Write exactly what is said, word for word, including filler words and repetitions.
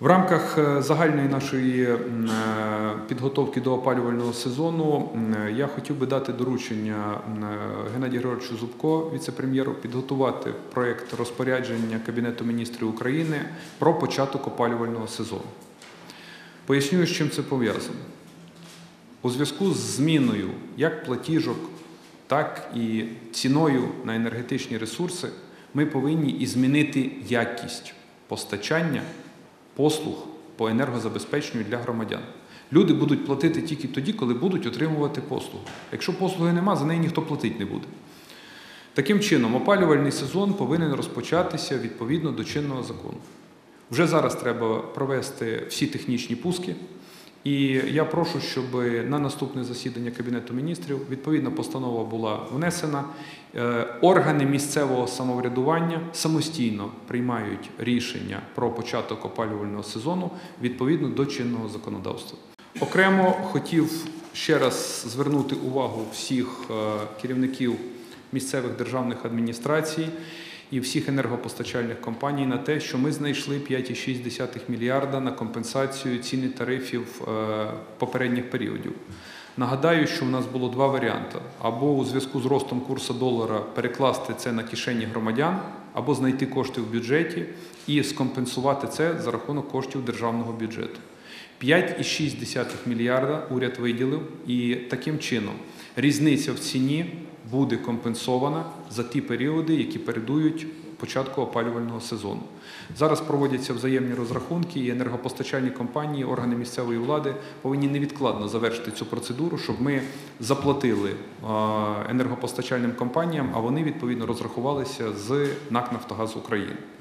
В рамках загальної нашої підготовки до опалювального сезону я хотів би дати доручення Геннадію Григоровичу Зубко, віце-прем'єру, підготувати проєкт розпорядження Кабінету міністрів України про початок опалювального сезону. Поясню, з чим це пов'язано. У зв'язку з зміною як платіжок, так і ціною на енергетичні ресурси ми повинні і змінити якість постачання послуг по енергозабезпеченню для громадян. Люди будуть платити тільки тоді, коли будуть отримувати послугу. Якщо послуги нема, за неї ніхто платити не буде. Таким чином, опалювальний сезон повинен розпочатися відповідно до чинного закону. Вже зараз треба провести всі технічні пуски. І я прошу, щоб на наступне засідання Кабінету міністрів відповідна постанова була внесена. Органи місцевого самоврядування самостійно приймають рішення про початок опалювального сезону відповідно до чинного законодавства. Окремо хотів ще раз звернути увагу всіх керівників місцевих державних адміністрацій і всіх енергопостачальних компаній на те, що ми знайшли п'ять цілих шість десятих мільярда на компенсацію ціни тарифів попередніх періодів. Нагадаю, що в нас було два варіанти. Або у зв'язку з ростом курсу долара перекласти це на кишені громадян, або знайти кошти в бюджеті і скомпенсувати це за рахунок коштів державного бюджету. п'ять цілих шість десятих мільярда уряд виділив, і таким чином різниця в ціні буде компенсована за ті періоди, які передують початку опалювального сезону. Зараз проводяться взаємні розрахунки, і енергопостачальні компанії, органи місцевої влади повинні невідкладно завершити цю процедуру, щоб ми заплатили енергопостачальним компаніям, а вони відповідно розрахувалися з НАК «Нафтогаз України».